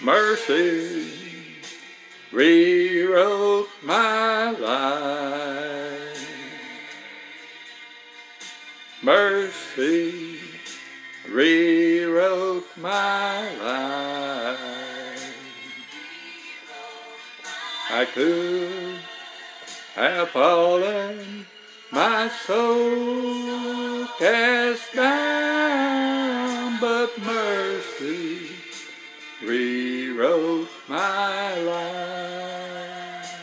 Mercy rewrote my life. Mercy rewrote my life. I could have fallen, my soul cast down, but mercy rewrote my life.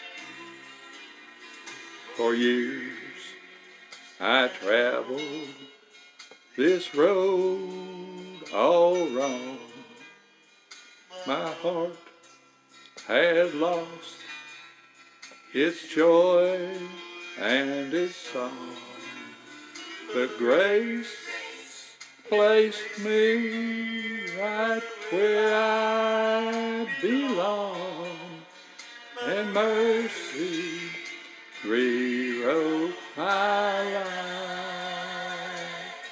For years I traveled this road all wrong. My heart had lost its joy and its song, but grace placed me right where I belong, and mercy rewrote my life.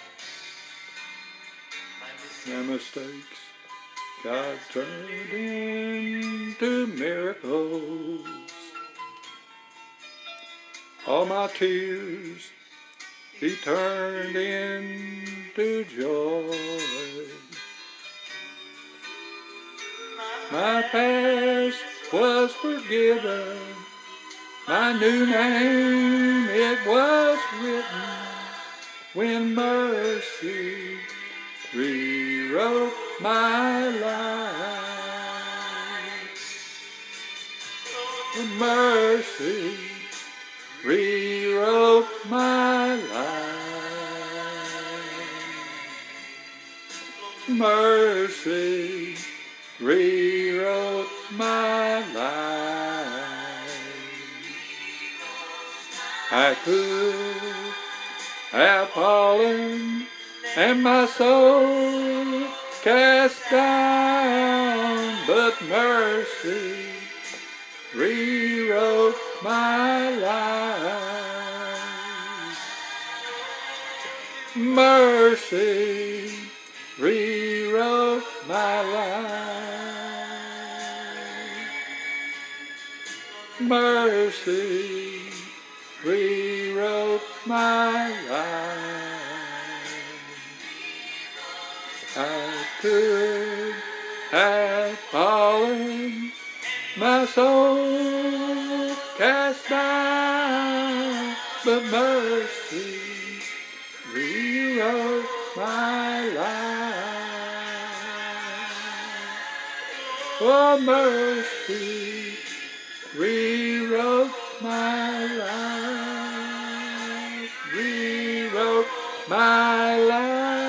My mistakes God turned into miracles. All my tears He turned into joy. My past was forgiven, my new name it was written, when mercy rewrote my life. When mercy rewrote my life. Mercy rewrote my life. I could have fallen and my soul cast down, but mercy rewrote my life. Mercy rewrote my life. Mercy rewrote my life. I could have fallen, my soul cast down, but mercy rewrote my life. Oh, mercy rewrote my life, rewrote my life.